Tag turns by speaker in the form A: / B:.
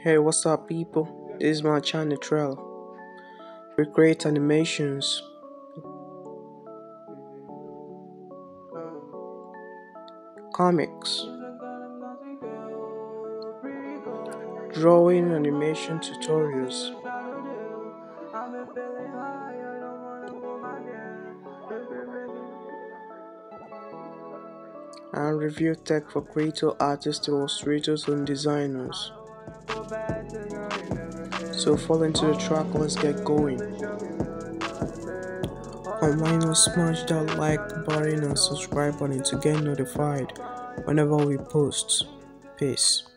A: Hey, what's up, people? This is my channel Trail. We create animations, comics, drawing, animation tutorials, and review tech for creator, artists, illustrators, and designers. So fall into the track, let's get going. And why not smash that like button and subscribe button to get notified whenever we post. Peace.